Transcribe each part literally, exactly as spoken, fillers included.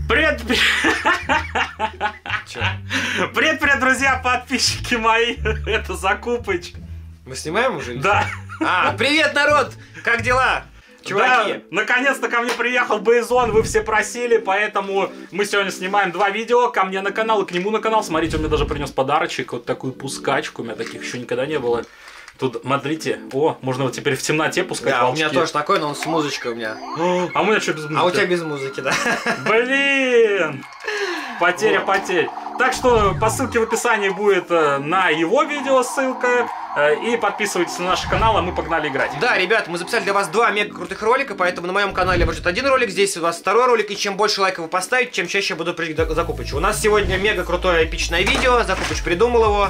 Привет! Привет, привет, друзья, подписчики мои! Это Закупыч. Мы снимаем уже? Да. А, привет, народ! Как дела? Чуваки! Да, наконец-то ко мне приехал Бейзон, вы все просили, поэтому мы сегодня снимаем два видео ко мне на канал и к нему на канал. Смотрите, он мне даже принес подарочек, вот такую пускачку, у меня таких еще никогда не было. Тут, смотрите, о, можно вот теперь в темноте пускать Да, волчки. у меня тоже такой, но он с музычкой у меня. А у меня что без музыки? А у тебя без музыки, да? Блин! Потеря Вот. потерь. Так что по ссылке в описании будет э, на его видео ссылка. Э, и подписывайтесь на наш канал, а мы погнали играть. Да, ребят, мы записали для вас два мега крутых ролика, поэтому на моем канале будет один ролик, здесь у вас второй ролик, и чем больше лайков вы поставите, чем чаще я буду приходить к Закупычу. У нас сегодня мега крутое эпичное видео, Закупыч придумал его.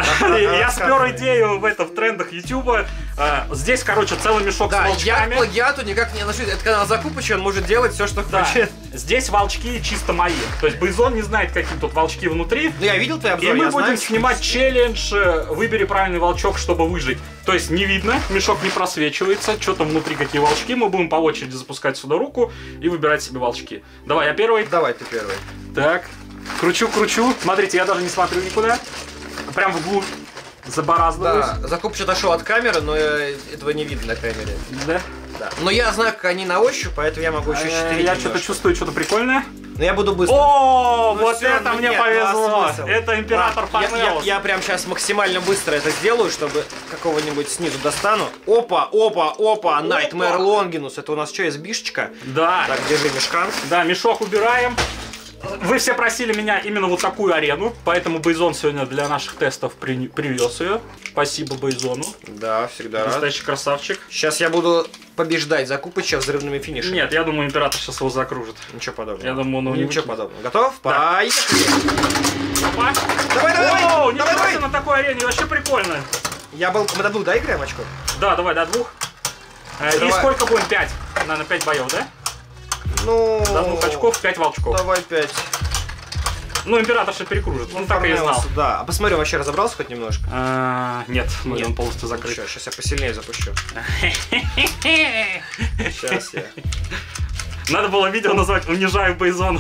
Я спер идею в это в трендах Ютуба. Здесь, короче, целый мешок с Да, я к волчками. плагиату никак не отношусь. Это канал Закупыча, он может делать все, что Да. хочет. Здесь волчки чисто мои. То есть Бейзон не знает, какие тут волчки внутри. Ну, я видел твой обзор, И мы я будем знаю, снимать челлендж э, «Выбери правильный волчок, чтобы выжить». То есть не видно, мешок не просвечивается, что там внутри, какие волчки. Мы будем по очереди запускать сюда руку и выбирать себе волчки. Давай, я первый. Давай, ты первый. Так, кручу-кручу. Смотрите, я даже не смотрю никуда. Прям вглубь забораздываюсь. Да, Закупыч отошел от камеры, но э, этого не видно на камере. Да? Да. Но я знаю, как они на ощупь, поэтому я могу еще Э, четыре. Я что-то чувствую, что-то прикольное. Но я буду быстро. О, Ну вот всё, это ну мне нет, ну а повезло. смысл? Это император А, я, я, Фарнелос. я прям сейчас максимально быстро это сделаю, чтобы какого-нибудь снизу достану. Опа, опа, опа, Nightmare Longinus. Это у нас что, избишечка? Да. Так, держи мешкан. Да, мешок убираем. Вы все просили меня именно вот такую арену, поэтому Бейзон сегодня для наших тестов при... привез ее. Спасибо Бейзону. Да, всегда рад. Настоящий красавчик. Сейчас я буду побеждать Закупыча взрывными финишами. Нет, я думаю, император сейчас его закружит. Ничего подобного. Я думаю, он его не Ничего выкинет. подобного. Готов? Да. Поехали! Опа. Давай, давай! О, давай, ничего давай! себе на такой арене, вообще прикольно. Я был... Мы до двух, да, играем очко? Да, давай, до двух. Э, И Давай. сколько будем? Пять. Наверное, пять боев, да? Ну... До двух очков, пять волчков. Давай пять. Ну, императорша перекружит, он так и знал. Фарнелос, да. А посмотри, он вообще разобрался хоть немножко? А, нет, ну, Нет. он полностью закрыт. Сейчас я посильнее запущу. Сейчас я. Надо было видео назвать «Унижаю Бейзона».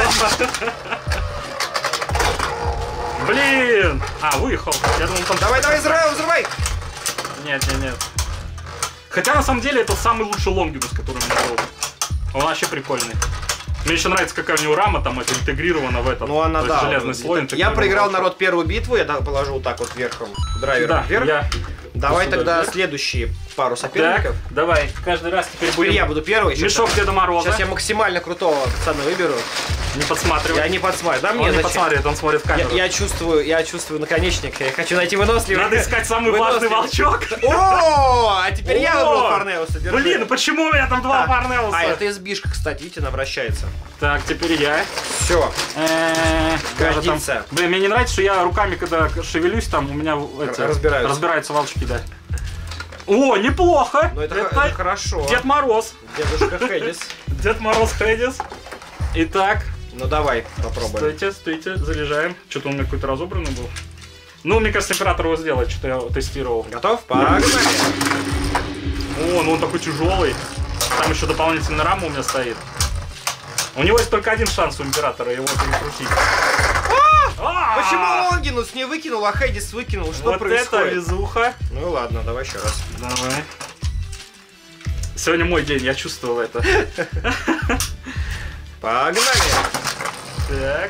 Блин! А, выехал. Я думал, там... Давай, давай, взрывай, взрывай! Нет, нет, нет. Хотя, на самом деле, это самый лучший Лонгинус, который у меня был. Он вообще прикольный. Мне еще нравится, какая у него рама там это интегрирована в этом. Ну она, То есть да. железный вот, слой я интегрирован. проиграл, народ, первую битву, я да, положу вот так вот верхом, драйвером Да, вверх. я... Давай сюда тогда вверх. следующие пару Так, соперников. давай, каждый раз теперь Теперь будем... я буду первый. Мешок Деда Мороза. Сейчас я максимально крутого пацана выберу. Не подсматривай. Я не подсматриваю. Да, Он мне не зачем? подсматривает, он смотрит в Я, камеру. я чувствую, я чувствую наконечник. Я хочу найти выносливый. Надо искать самый важный волчок. О, а теперь я О! выбрал Фарнелоса. держи. Блин, ну почему у меня там два А, Фарнелоса? А, это избишка, кстати, видите, она вращается. Так, теперь я. Все. Э, даже там- Годится. Блин, мне не нравится, что я руками, когда шевелюсь, там у меня эти, разбираются. разбираются волчки, да. О, неплохо! Ну это, это хорошо. Дед Мороз. Дедушка Хэдис. Дед Мороз Хэдис. Итак, Ну давай, попробуем. стойте, стойте, заряжаем. Что-то он у меня какой-то разобранный был. Ну, мне кажется, император его сделает, что-то я тестировал. Готов? Погнали. О, ну он такой тяжелый. Там еще дополнительная рама у меня стоит. У него есть только один шанс у императора его перекрутить. А! Почему Лонгинус не выкинул, а Хэдис выкинул? Что Вот происходит? это везуха. Ну ладно, давай еще раз. Давай. Сегодня мой день, я чувствовал это. Погнали! Так.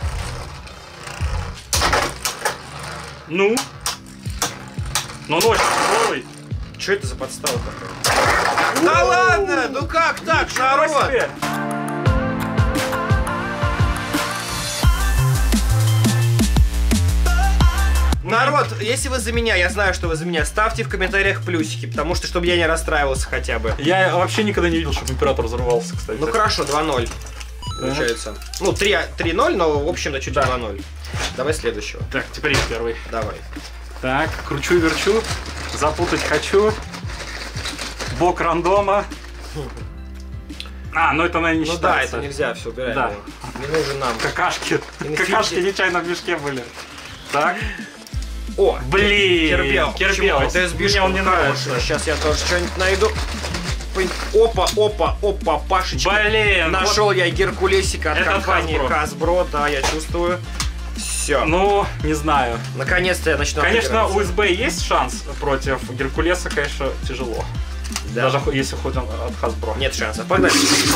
Ну? Ну он очень тяжелый. Что это за подстава такая? Да ладно! Ну как так, Ничего народ? себе! Народ, если вы за меня, я знаю, что вы за меня, ставьте в комментариях плюсики, потому что, чтобы я не расстраивался хотя бы. Я вообще никогда не видел, чтобы император взорвался, кстати. Ну хорошо, два ноль. Получается. Ну, три ноль, но в общем на чуть Да. два ноль. Давай следующего. Так, теперь я первый. Давай. Так, кручу-верчу, запутать хочу. Бок рандома. А, ну это, наверное, не Ну да, считается. это нельзя, все, убираем Да. его. Не нужен нам. Какашки. Инфинити. Какашки нечаянно в мешке были. Так. О, Блин, Кербел. Кербел. Это избишка, Мне он не хороший. нравится. Сейчас я тоже что-нибудь найду. Опа, опа, опа, опа, Пашечка. Блин, Нашел вот я Геркулесика от это компании Hasbro. Hasbro, да, я чувствую. Все. Ну, не знаю. Наконец-то я начну Конечно, отыгрываться. у эс би есть шанс против Геркулеса, конечно, тяжело. Да. Даже хо- если хоть он от Hasbro. Нет шансов. Погнали.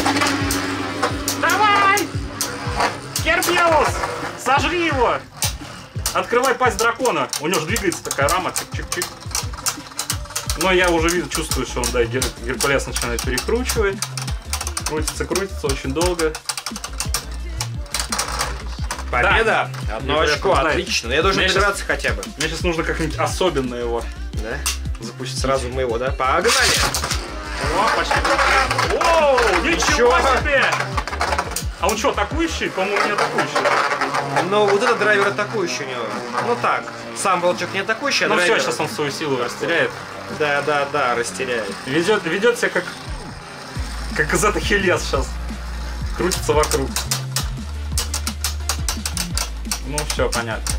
Давай! Гербиус! Сожри его! Открывай пасть дракона. У него же двигается такая рама. Чик-чик-чик. Но я уже вижу, чувствую, что он, да, Гер- Геркулес начинает перекручивать. Крутится, крутится очень долго. Победа. Одно Геркулес очко, побеждает. отлично. Но я должен Мне добираться хотя бы. Мне сейчас нужно как-нибудь особенно его Да? запустить. Сразу мы его, да? Погнали. О, почти. Воу, ничего Ничего. себе! А он что, атакующий? По-моему, не атакующий. Но вот этот драйвер атакующий у него. Ну так. Сам волчок не атакующий, а Ну все, драйвер... сейчас он свою силу растеряет. Да, да, да, растеряет. Ведет, ведет себя как... Как из этого Хелес сейчас. Крутится вокруг. Ну все, понятно.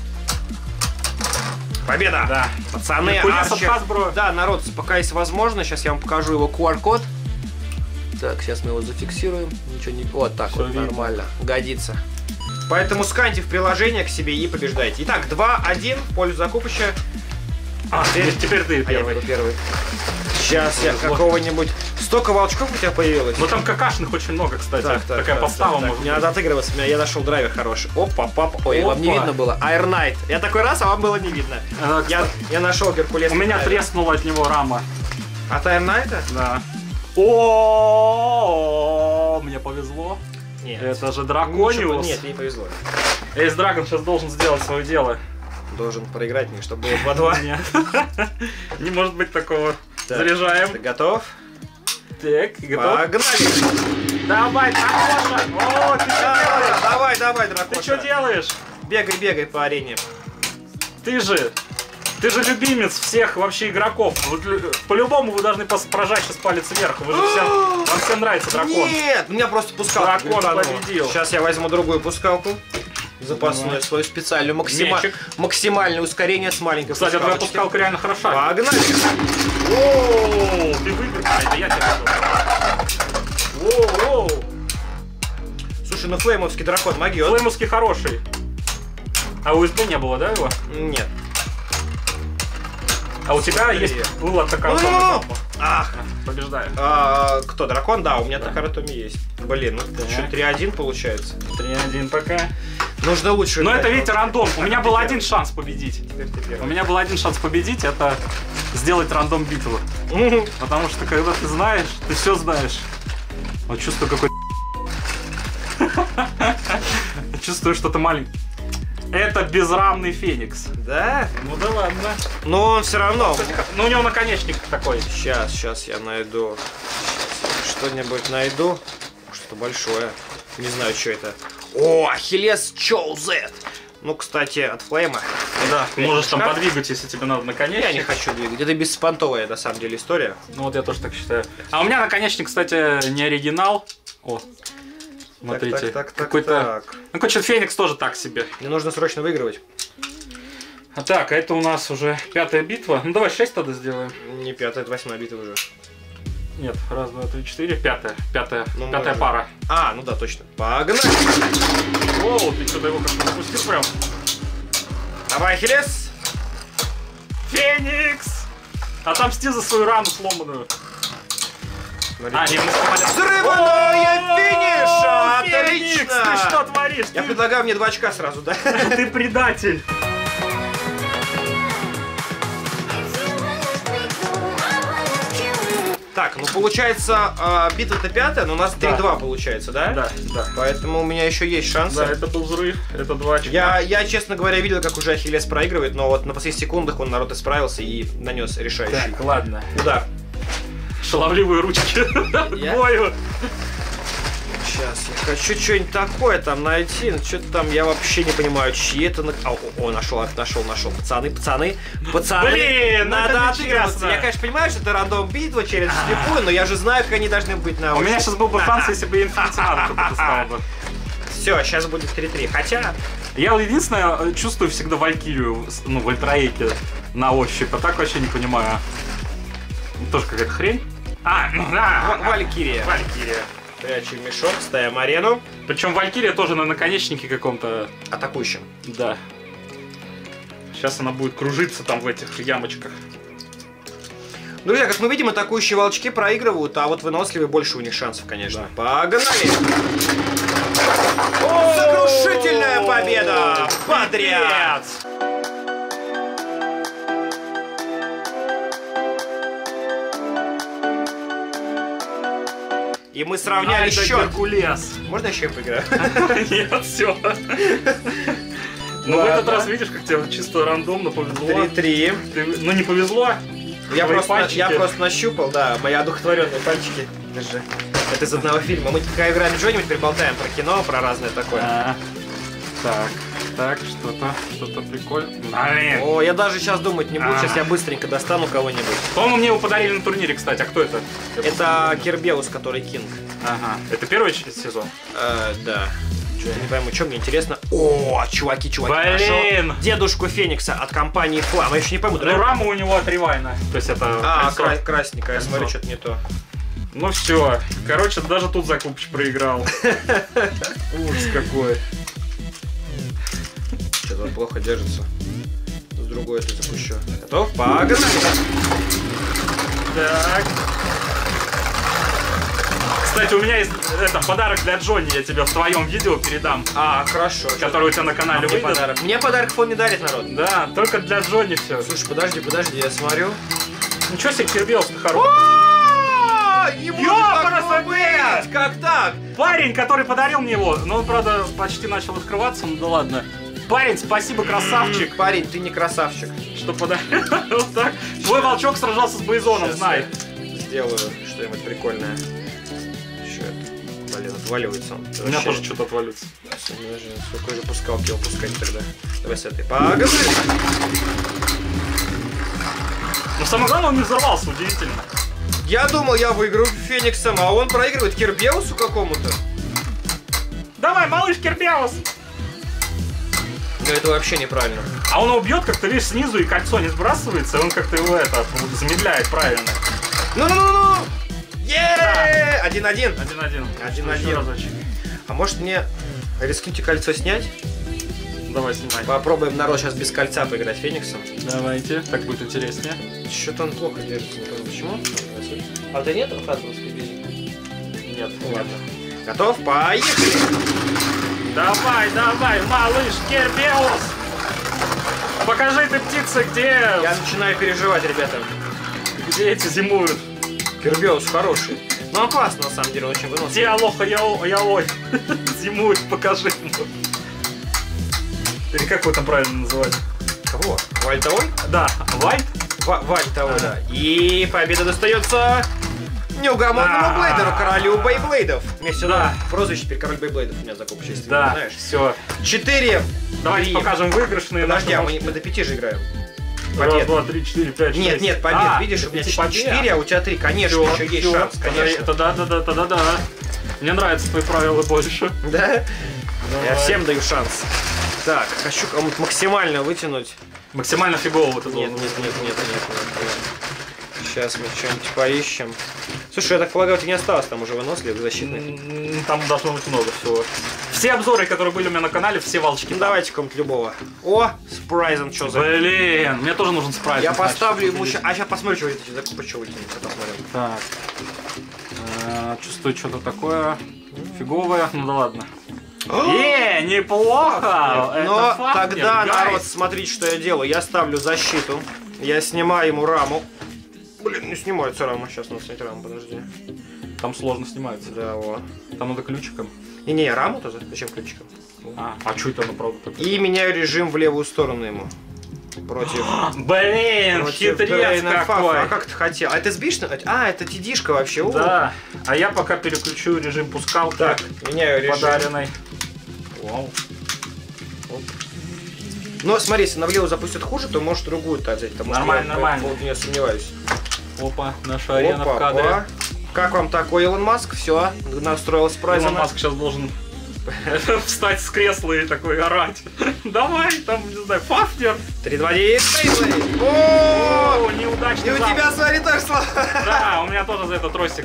Победа! Да. Пацаны, Геркулес от Арчер. Hasbro. Да, народ, пока есть возможность, сейчас я вам покажу его ку ар-код. Так, сейчас мы его зафиксируем. Ничего не... Вот так Всё вот, видно. нормально. Годится. Поэтому сканьте в приложение к себе и побеждайте. Итак, два-один в пользу закупища. А, теперь, теперь ты А я первый. буду первый. Сейчас я Повезло. какого-нибудь... Столько волчков у тебя появилось? Ну там какашных очень много, кстати. Так, так, Такая так, постава так, так. может Не быть. надо отыгрываться, меня я нашел драйвер хороший. Опа, папа. Ой, вам не Опа. видно было. Air Knight. Я такой раз, а вам было не видно. А, Я, я нашел Геркулес. У меня треснула от него рама. От Air Knight? Да. О, мне повезло. Нет. Это же Ничего, Дракониус. Нет, не повезло. Эйс Драгон сейчас должен сделать свое дело. Должен проиграть мне, чтобы было два-два. Нет. Не может быть такого. Так. Заряжаем. Ты готов? Так, готов? Погнали! Давай, Дракоша! О, ты что делаешь? Давай, давай, дракоша. Ты что делаешь? Бегай, бегай по арене. Ты же, ты же любимец всех вообще игроков. Вот лю- По-любому вы должны пос- прожать сейчас палец вверх. Вы же всем, вам всем нравится дракон. Нет, у меня просто пускалка. Дракон глютанула. победил. Сейчас я возьму другую пускалку. Запасную, Давай. свою специальную. Максима... Мячик. Максимальное ускорение с маленькой Кстати, твоя пускалочки. пускалка реально хороша. Погнали! Оу, ты выиграл. А, это я тебя выиграл. Оу, оу. Слушай, ну флеймовский дракон могет. Флеймовский хороший. А у ю эс би не было, да, его? Нет. А у тебя Смотри. есть была такая Ну, самая ну, бабка. Ах, Побеждаю. а, кто, дракон? Да, у меня Да. Такаратоми есть. Блин, ну Так. что, три-один получается. три-один пока. Нужно лучше. Но играть. это, видите, рандом. У меня Так, был ты один первый. шанс победить. Теперь ты У первый. меня был один шанс победить, это сделать рандом битву. Мгм. Потому что когда ты знаешь, ты все знаешь. Вот чувствую какой чувствую что-то маленькое. Это безрамный Феникс. Да? Ну да ладно. Но он все равно. Ну у него наконечник такой. Сейчас, сейчас я найду. Щас я что-нибудь найду. Что-то большое. Не знаю, что это. О, Ахиллес Chouzet. Ну, кстати, от Флейма. Да, можешь там шкаф. подвигать, если тебе надо наконечник. Я не хочу двигать. Это беспонтовая, на самом деле, история. Ну вот я тоже так считаю. А у меня наконечник, кстати, не оригинал. О, смотрите. Так, так, так, Какой-то. так. Ну, короче, Феникс тоже так себе. Мне нужно срочно выигрывать. А так, а это у нас уже пятая битва. Ну давай шесть тогда сделаем. Не пятая, это восьмая битва уже. Нет, раз, два, три, четыре, пятая. Пятая, Ну, пятая можно. пара. А, ну да, точно. Погнали! Оу, ты что-то его как-то запустил прям. Давай, Ахиллес! Феникс! Отомсти за свою рану сломанную. А, не, мы Взрывная финиша! Феникс, Отлично! ты что творишь? Я Ты- предлагаю мне два очка сразу, да? Ты предатель. Так, ну получается, а, битва-то пятая, но у нас три-два получается, да? Да, да. Поэтому у меня еще есть шансы. Да, это был взрыв, это два очка. Я, я, честно говоря, видел, как уже Ахиллес проигрывает, но вот на последних секундах он, народ, исправился и нанес решающий Так, ладно. удар. Шаловливые ручки к Я? бою. Сейчас, я хочу что-нибудь такое там найти, но что-то там я вообще не понимаю, чьи это... на- О, о, о, нашел, нашел, нашел. Пацаны, пацаны, пацаны. Блин, надо это отыгрываться. нечестно. Я, конечно, понимаю, что это рандом битва через слепую, но я же знаю, как они должны быть на У меня сейчас был бы шанс, если бы инфинитимар какой-то стал бы. Все, сейчас будет три-три. Хотя, Я единственное э, чувствую всегда Валькирию, с- ну, в альтраеке на ощупь, а так вообще не понимаю. Тоже какая-то хрень. А, а, Валькирия. Валькирия. Прячем мешок, ставим арену. Причем Валькирия тоже на наконечнике каком-то. Атакующим. Да. Сейчас она будет кружиться там в этих ямочках. Друзья, как мы видим, атакующие волчки проигрывают, а вот выносливые больше у них шансов, конечно. Да. Погнали! Сокрушительная победа! Подряд! И мы сравняли счет. Геркулес. Можно еще поиграть? Нет, все. Ну в этот раз видишь, как тебе чисто рандомно повезло. три-три. Ну не повезло. Я Твои просто, пальчики. я просто нащупал, да, мои одухотворенные пальчики. Держи. Это из одного фильма. Мы когда играем с Джонни, мы теперь болтаем про кино, про разное такое. А, так, так, что-то, что-то прикольное. Блин. О, я даже сейчас думать не буду, А. сейчас я быстренько достану кого-нибудь. По-моему, мне его подарили на турнире, кстати. А кто это? Это Кербеус, который Кинг. Ага. Это первый ч- сезон? Э, да. Что, я не пойму, что мне интересно. О, чуваки, чуваки, Блин! нашел Дедушку Феникса от компании Флам. Я еще не пойму, Ну, да? рама у него от Ревайна. То есть это А, кольцо. кра- красненькое, я Кольцо. смотрю, что-то не то. Ну все. Короче, даже тут Закупыч проиграл. Ужас какой. Что-то он плохо держится. С другой это запущу. Готов? Погнали! Так. Кстати, у меня есть это, подарок для Джонни, я тебе в твоем видео передам. А, хорошо. Который у тебя на канале Мне выйдет. подарок. Мне подарок он не дарит, народ. Да, только для Джонни все. Слушай, подожди, подожди, я смотрю. Ничего себе, Кирбеус-то хороший. Не может Ёпана такого собе! быть! Как так? Парень, который подарил мне его, но он, правда, почти начал открываться, ну да ладно. Парень, спасибо, красавчик, Парень, ты не красавчик. что подарил. Вот так. Твой волчок сражался с Бейзоном, Сейчас знай. я сделаю что-нибудь прикольное. Что это? Блин, отваливается он. У меня тоже что-то отвалится. Сколько же пускалки его пускать тогда? Давай с этой. Погнали! Но самое главное, он не взорвался, удивительно. Я думал, я выиграю Фениксом, а он проигрывает Кербеусу какому-то. Давай, малыш Кирбеус! Ну это вообще неправильно. А он его бьет как-то, видишь, снизу, и кольцо не сбрасывается, и он как-то его это замедляет правильно. Ну-ну-ну-ну! Еее! Один-один. Один-один. Один-один. Еще разочек. А может мне рискните кольцо снять? Давай, снимай. Попробуем, народ, сейчас без кольца поиграть Фениксом. Давайте, так будет интереснее. Что-то он плохо держится, не пойму почему. А у тебя нет хатовской бери? Нет, Ладно. Готов? Поехали! Давай, давай, малыш Кирбеус! Покажи ты птицы, где, Я начинаю переживать, ребята. где эти зимуют. Кербеус хороший. Ну опасно, на самом деле, очень выносливый. Где алоха ялой зимуют, покажи ему. Или как его там правильно называть? Кого? Вальтовой? Да, Вайт? Ва- Вальтовой, Ага. да. И победа достается неугомонному А. Блейдеру, королю Бейблейдов. Мне всегда Да. прозвище теперь король Бейблейдов у меня закупочный, если ты не Да, знаешь. все. Четыре. Давайте три. покажем выигрышные. Подожди, а наши мы, мы до пяти же играем. Раз, Побед. два, три, четыре, пять, шесть. Нет, нет, побед. А, Видишь, у меня эти четыре, а у тебя три. Конечно, Всё, еще есть всё. шанс, конечно. Это да, да, да, да, да, да. Мне нравятся твои правила больше. Да? Я Давай. всем даю шанс. Так, хочу кому-то максимально вытянуть. Максимально фигово ты Нет, должен. нет, нет, нет, нет, нет. Сейчас мы что-нибудь поищем. Слушай, я так полагаю, ты не осталось там уже выносливых защитных. М, Там должно быть много всего. Все обзоры, которые были у меня на канале, все волчки. Ну там. давайте кому-нибудь любого. О, с прайзом что за... Блин, мне тоже нужен спрайт. Я значит, поставлю ему подожди. сейчас... А сейчас посмотрю, что эти закупы, что вытянуть. Сейчас посмотрим. Так. А, чувствую что-то такое фиговое. Ну да ладно. Э, неплохо! Это Но фактер, тогда, гайс. народ, смотрите, что я делаю. Я ставлю защиту. Я снимаю ему раму. Блин, не снимается рама. Сейчас надо снять раму, подожди. Там сложно снимается. Да, о. Там надо ключиком. Не, не, раму-то зачем ключиком? А, а что это оно правда такое? И меняю режим в левую сторону ему. Против... Блин, против хитрец Дрейна Фафа. какой! А как ты хотел? А это сбишь? А, это тидишка вообще. О. Да, а я пока переключу режим пускалки. Так, меняю режим. Подаренный. Вау. Но смотри, если она влево запустит хуже, то может другую так взять. Потому Нормально, что я нормально. по поводу неё сомневаюсь. Опа, наша арена Опа, в кадре. опа. Как вам такой Илон Маск? Все, настроил с прайзом. Илон Маск сейчас должен Встать с кресла и такой орать. Давай, там, не знаю, Фафнер. три, два, один, О, неудачный И у запуск. тебя, смотри, тоже слава. Да, у меня тоже за это тросик.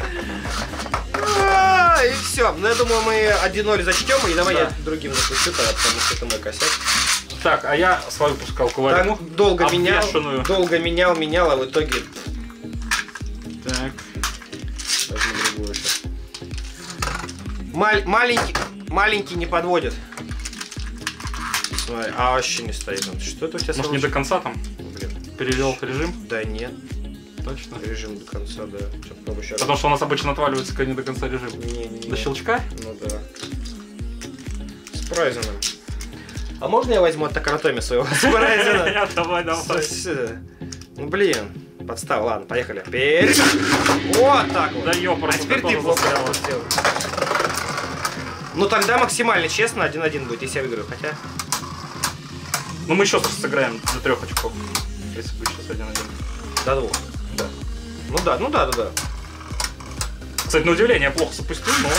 И все. Ну, я думаю, мы один ноль зачтем, и давай Да. я другим запущу тогда, потому что это мой косяк. Так, а я свою пускалку возьму. Так, долго менял, обвешанную. долго менял, менял, а в итоге... Так. Возьму другую сейчас. Маль- маленький, маленький не подводит. Смотри, а вообще не стоит. он. Что это у тебя? Может, не до конца там? Блин. Перевел режим? Да нет, Точно. режим до конца, да. Сейчас попробую еще раз. Потому что у нас обычно отваливается, когда не до конца режим. Не, не, не. До щелчка? Ну да. С Прайзеном. А можно я возьму от Токаротоми своего с Прайзена? Давай, давай. С- с- Ну блин, подстава, ладно, поехали. Вперед! Вот так вот. Да ёпрст, А теперь это ты тоже плохо застряло. сделал. Ну тогда максимально честно один-один будет, если я выиграю, хотя... Ну мы еще сыграем до трех очков. Если будет сейчас один-один. До двух. Да. Ну да, ну да, да, да. Кстати, на удивление, я плохо запустил, но он...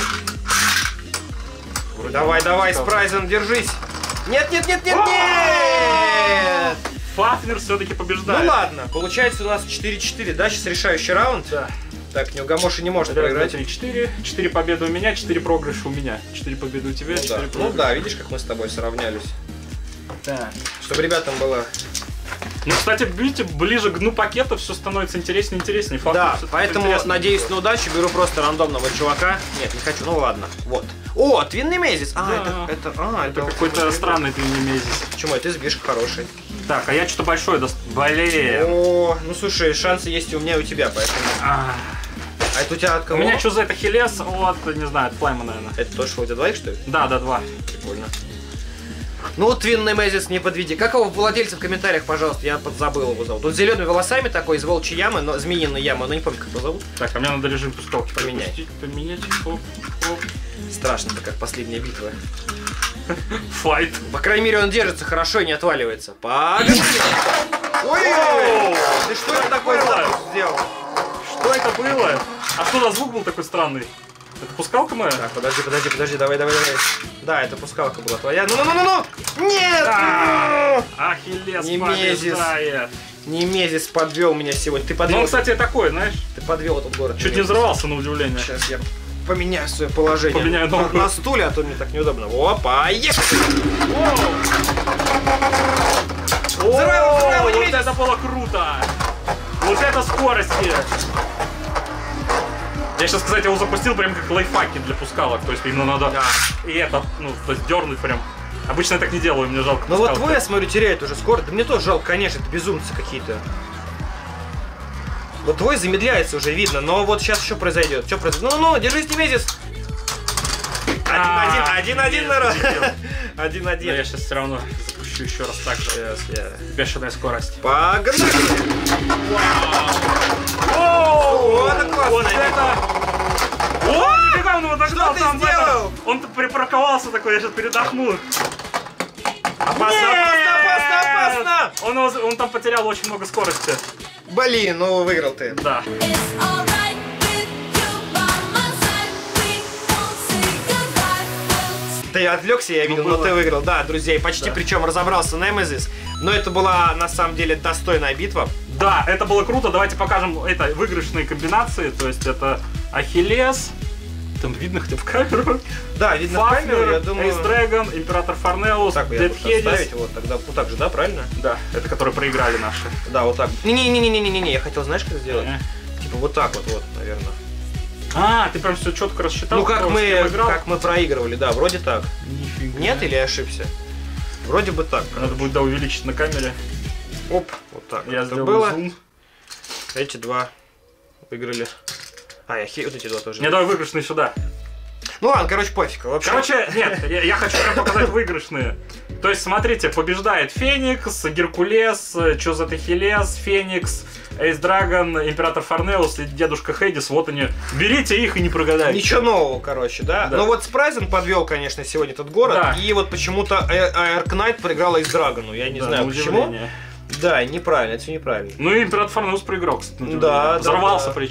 Вроде Давай, он давай, запускал. Спрайзен, держись. Нет, нет, нет, нет, нет! Фафнер все-таки побеждает. Ну ладно, получается у нас четыре-четыре, да? Сейчас решающий раунд. Да. Так, неугомоши не может Раз, два, проиграть. три, четыре. Четыре победы у меня, четыре проигрыша у меня. Четыре победы у тебя, Ну да. четыре ну проигрыша. да, видишь, как мы с тобой сравнялись. Да. Чтобы ребятам было... Ну, кстати, видите, ближе к дну пакета все становится интереснее и интереснее. Фафнер Да, всё-таки поэтому интересно. надеюсь на удачу, беру просто рандомного чувака. Нет, не хочу, ну ладно. Вот. О, твинный мезис. А, Да. это, это, а, Это это какой-то странный твинемезис. Почему? Это избишка хороший. Так, а я что-то большое даст. Блин. О, ну слушай, шансы есть и у меня, и у тебя, поэтому... А, А это у тебя от У кого? меня что за это Хелес от, не знаю, от Флайма, наверное. Это тоже у тебя двоих, что ли? Да, да, два. Прикольно. Ну, твинный мезис, не подведи. Как его владельца в комментариях, пожалуйста, я подзабыл его зовут. Он с зелеными волосами такой, из волчьей ямы, но змеиной ямы, но не помню, как его зовут. Так, а мне надо режим пускалки Поменяй. пропустить, поменять. Оп, оп. Страшно, как последняя битва. Файт. По крайней мере, он держится хорошо и не отваливается. Погоди! Ой! Ты что это такое запуск сделал? Что это было? А что за звук был такой странный? Это пускалка моя? Так, подожди, подожди, подожди, давай, давай, давай. Да, это пускалка была твоя. Ну-ну-ну-ну-ну! Нет! А, Ахиллес Немезис. побеждает. Немезис подвел меня сегодня. Ты Ну, подвел, он, кстати, такой, знаешь, ты подвел этот город. чуть не Немезис. взорвался на удивление. Сейчас я поменяю свое положение. Поменяю на, ногу. на стуле, а то мне так неудобно. Опа, поехали! О, Взрываем, взрываем, вот Немезис! это было круто! Вот это скорости! Я сейчас, кстати, его запустил прям как лайфхаки для пускалок. То есть именно надо Да. и это, ну, то есть дернуть прям. Обычно я так не делаю, мне жалко Ну вот пускалок. твой, я смотрю, теряет уже скорость. Да мне тоже жалко, конечно, это безумцы какие-то. Вот твой замедляется уже, видно, но вот сейчас что произойдет? Что произойдет? Ну-ну, держись, Немезис! А, Один-один, один-один, народ! Да, я Один-один. сейчас все равно запущу еще раз так же. Сейчас я... Бешеная скорость. Погнали! О, это классно, Вот я это! О, нифига, он его догнал ты там. в сделал? этом. Он припарковался такой, я сейчас передохну. Опасно, Нет! опасно, опасно, опасно! Он, его- он там потерял очень много скорости. Блин, ну выиграл ты. Да. It's alright with you by my side. We won't say goodbye. Ты отвлекся, я видел, но было. ты выиграл. Да, друзья, и почти Да. причем разобрался Немезис. Но это была на самом деле достойная битва. Да, это было круто. Давайте покажем это выигрышные комбинации. То есть это Ахиллес. Там видно хотя бы в камеру. Да, видно в камеру, я думаю. Эйс Дрэгон, Император Форнеус, Так, я Дед буду Хедис. ставить, вот тогда вот так же, да, правильно? Да, это которые проиграли наши. Да, вот так. Не-не-не-не-не-не, я хотел, знаешь, как сделать? Э. Типа вот так вот, вот, наверное. А, ты прям все четко рассчитал. Ну как кто с мы, кем играл? как мы проигрывали, да, вроде так. Нифига. Нет или я ошибся? Вроде бы так. Надо будет, да, увеличить на камере. Оп, вот так. Я это сделаю было. зум. Эти два выиграли. А, я хи... вот эти два тоже. Не, давай выигрышные сюда. Ну ладно, короче, пофиг. В общем, Короче, нет, я, я хочу прям показать выигрышные. То есть, смотрите, побеждает Феникс, Геркулес, что за Хелес, Феникс, Эйс Драгон, Император Форнеус и Дедушка Хейдис. Вот они. Берите их и не прогадайте. ничего нового, короче, да? Да. Но вот Спрайзен подвел, конечно, сегодня этот город. Да. И вот почему-то Аркнайт проиграла из Драгону. Я не Да, знаю на почему. удивление. Да, неправильно, это все неправильно. Ну и Император Форнеус проиграл, кстати. на Да, удивление. да, Взорвался да. причем.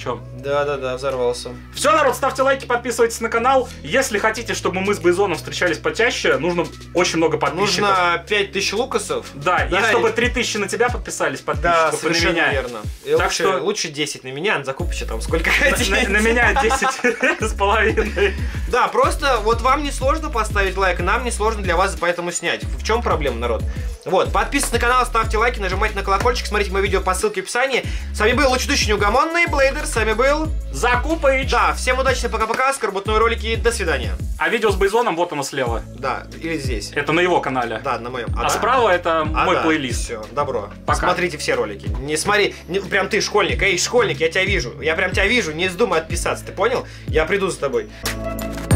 Да-да-да, взорвался. Все, народ, ставьте лайки, подписывайтесь на канал. Если хотите, чтобы мы с Бейзоном встречались почаще, нужно очень много подписчиков. Нужно пять тысяч лукасов. Да, Да, и чтобы и- три тысячи на тебя подписались Да, подписчиков, и на совершенно меня. верно. И Так лучше, что- лучше десять на меня, на закупоче там сколько На, хотите. на меня десять с половиной. Да, просто вот вам не сложно поставить лайк, и нам не сложно для вас поэтому снять. В чем проблема, народ? Вот, подписывайтесь на канал, ставьте лайки, нажимайте на колокольчик, смотрите мои видео по ссылке в описании. С вами был Лучедущий Неугомонный, Блейдер, с вами был... Закупыч. Да, всем удачи, пока-пока, скорбутные ролики, до свидания. А видео с Бейзоном, вот оно слева. Да, или здесь. Это на его канале. Да, на моем. А справа это А, мой да, плейлист. Все, добро. Пока. Смотрите все ролики. Не смотри, не- прям ты школьник. Эй, школьник, я тебя вижу. Я прям тебя вижу, не вздумай отписаться, ты понял? Я приду за тобой.